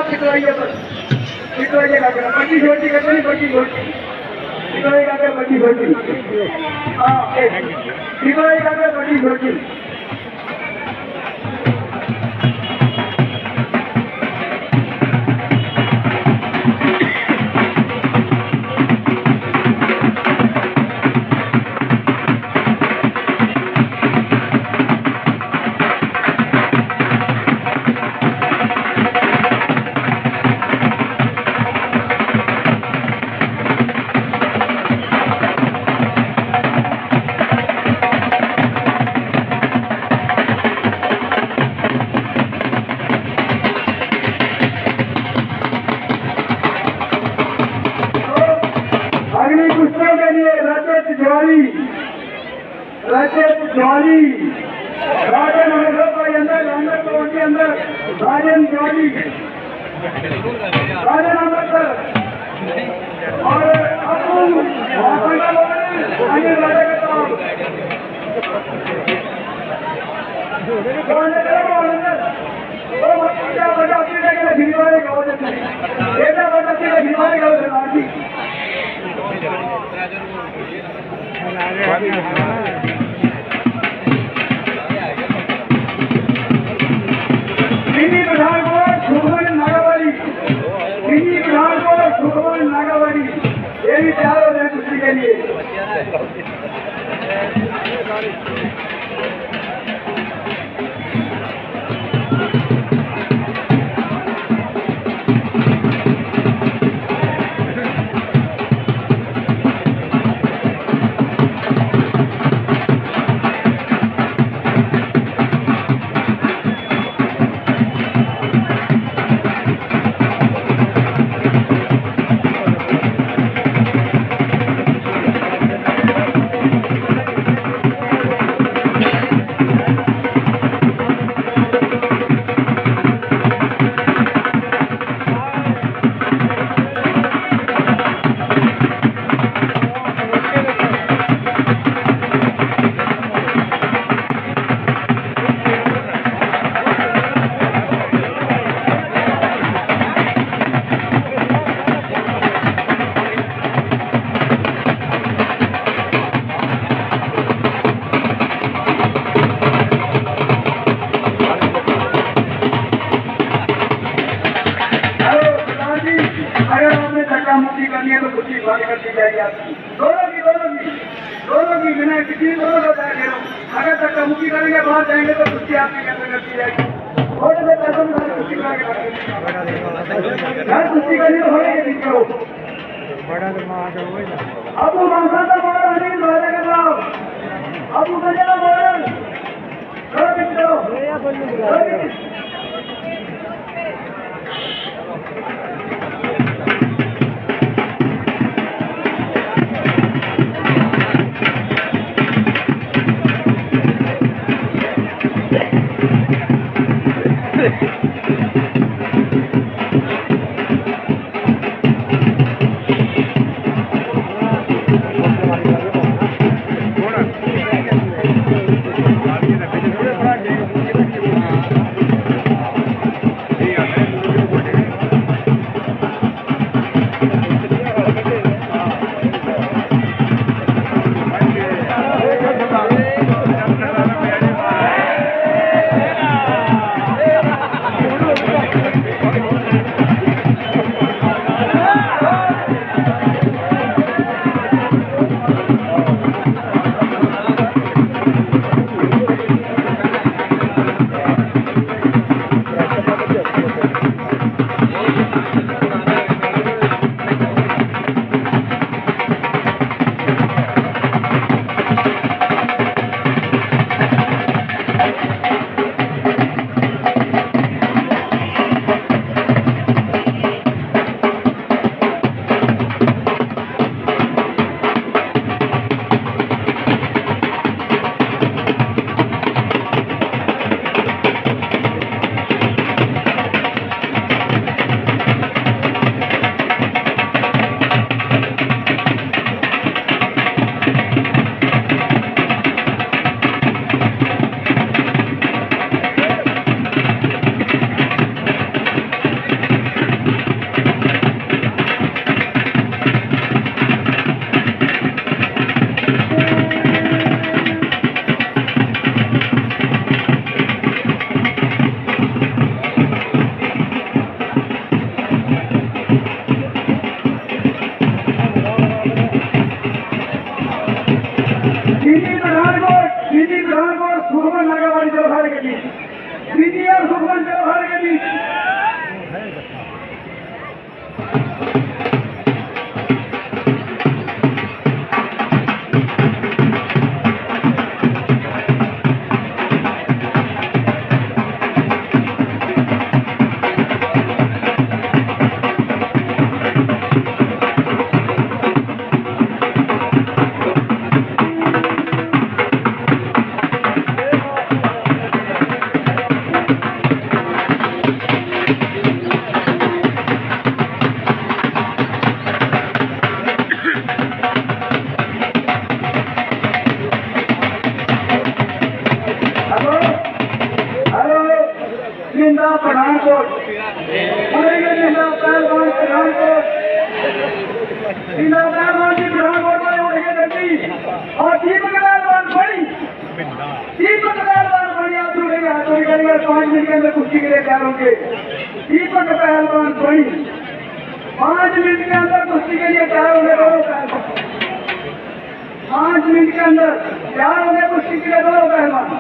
आप पिटवाइए बस, पिटवाइएगा क्या? बच्ची छोटी करते नहीं, बच्ची छोटी पिटवाइएगा क्या? बच्ची छोटी, हाँ पिटवाइएगा क्या? बच्ची छोटी। रजत ज्वाली राजन अंदर अंदर राजन ज्वाली राजन अम्बेडकर और अब्दुल अनिल नागावली ये भी तैयार हो रहे हैं कुश्ती के लिए। दोनों की बिना किसी दोनों अगर धक्का मुक्की करेंगे बाहर जाएंगे तो कुश्ती आपकी कैसे करती जाएगी। वोट में पैसों में कुश्ती कुश्ती करनी तो होगी अबू मानसा मॉडल अनिल राजा का नाम अबू गंजा मॉडल उड़ेंगे जिला पहलवान पठानकोट, जिला पहलवान जी पठानकोट में उड़ेंगे जल्दी। और दीपक पहलवान बड़ी, दीपक पहलवान बड़ी हाथ उड़ेंगे, हाथ उड़ेंगे 5 मिनट के अंदर कुश्ती के लिए तैयार होंगे। दीपक पहलवान बड़ी 5 मिनट के अंदर कुश्ती के लिए तैयार होंगे दोनों पहलवान। 5 मिनट के अंदर तैयार होंगे कुश्ती के लिए दोनों पहलवान।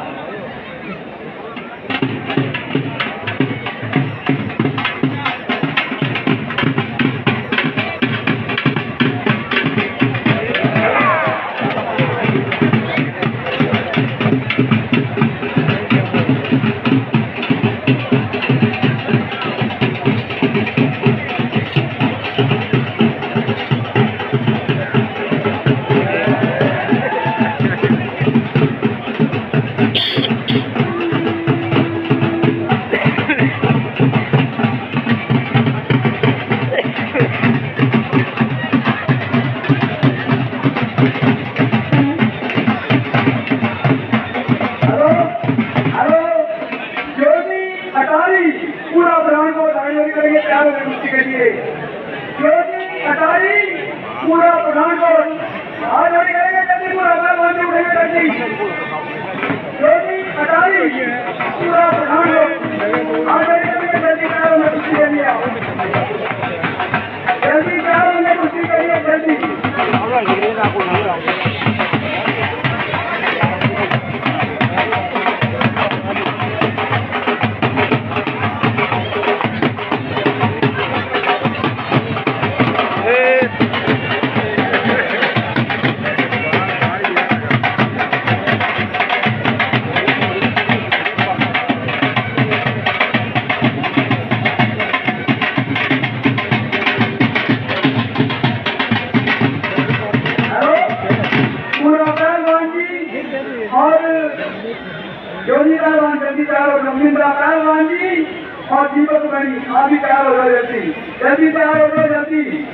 पूरा ब्रांड को धारण करेंगे तैयार होने कुश्ती के लिए। ज्योति अटारी पूरा ब्रांड को आज करेंगे जल्दी, पूरा पहलवान से उठेंगे जल्दी। ज्योति अटारी पूरा ब्रांड को आज करेंगे जल्दी, तैयार होने कुश्ती के लिए। जल्दी तैयार होने कुश्ती के लिए जल्दी। और जोनी पहलवान जल्दी तैयार हो, रविंद्रा पहलवान जी और दीपक बनी आप भी तैयार हो जाए जल्दी, जल्दी तैयार हो जाए जल्दी।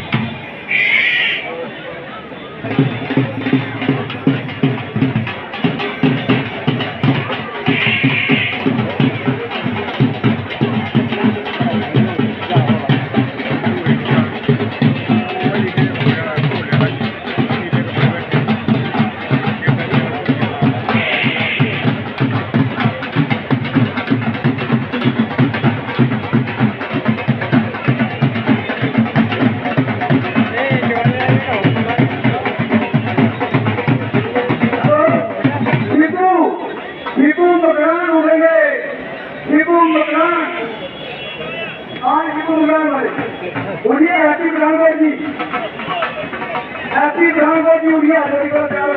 उड़िए हैप्पी ब्राह्मण जी, हैप्पी ब्राह्मण जी उड़िए आजादी को तैयार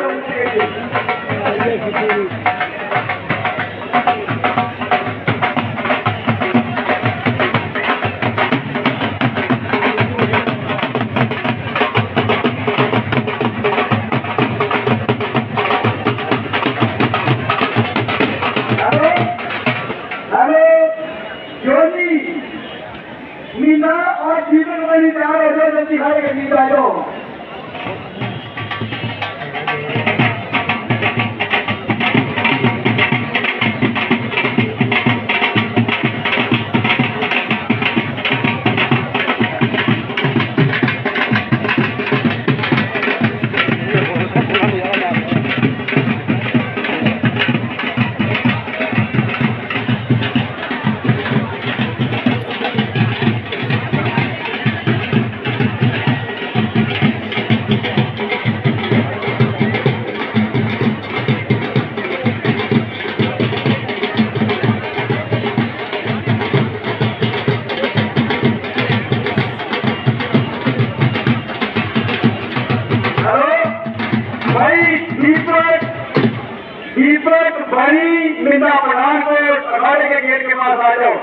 मीना और जीवन में तैयार हो जाए जल्दी, खाएगा गीत आ जाओ। दीपक भाई मीना पठानकोट अखाड़े के गेट के पास आ जाओ।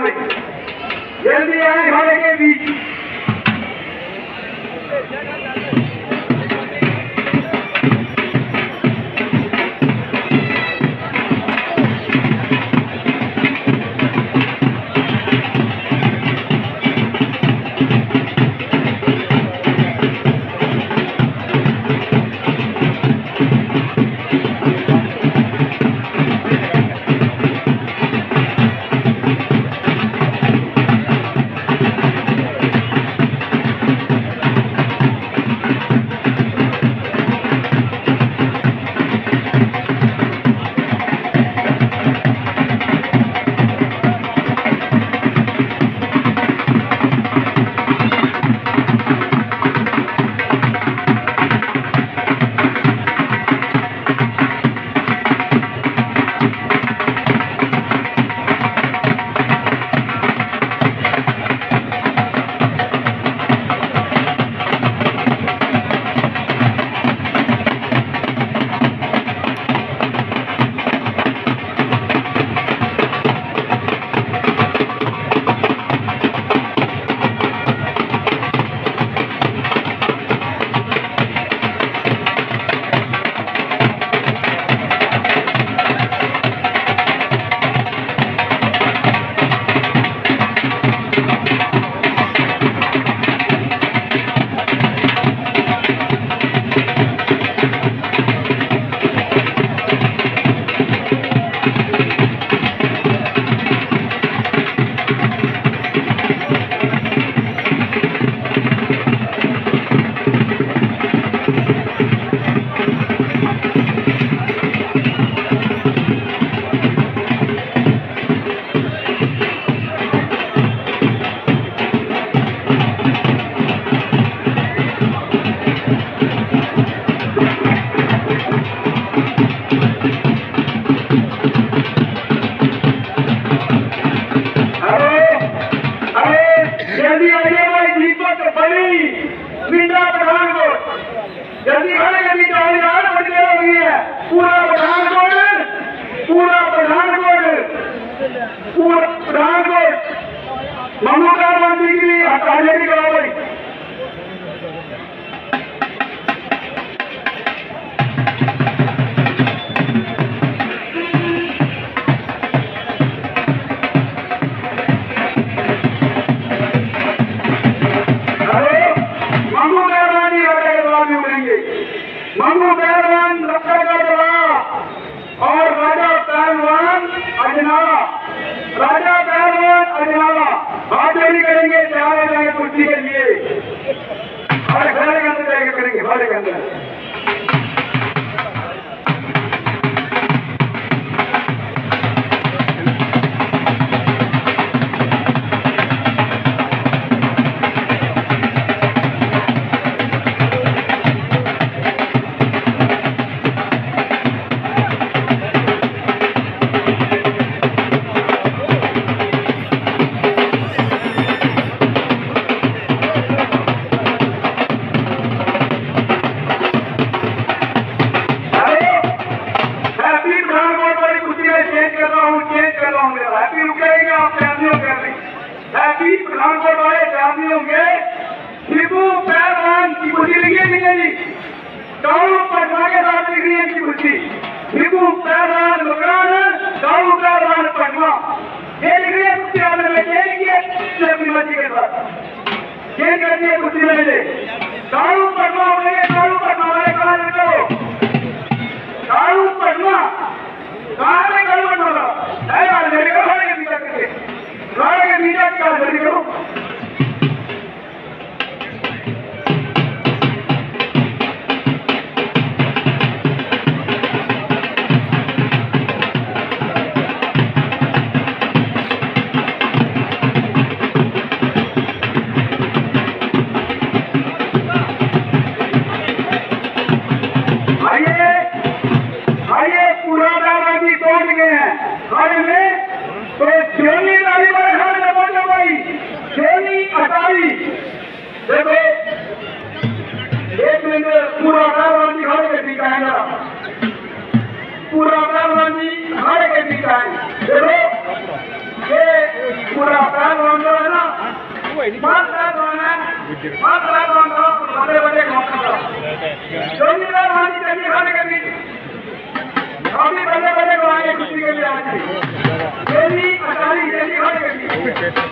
भाई, जल्दी आए घाड़े के बीच। पूरा मात्रा द्वारा बड़े जोनी वाली चली खाने के लिए काफी बड़े को आगे खुशी के लिए आए थे। अटारी चली खाने के लिए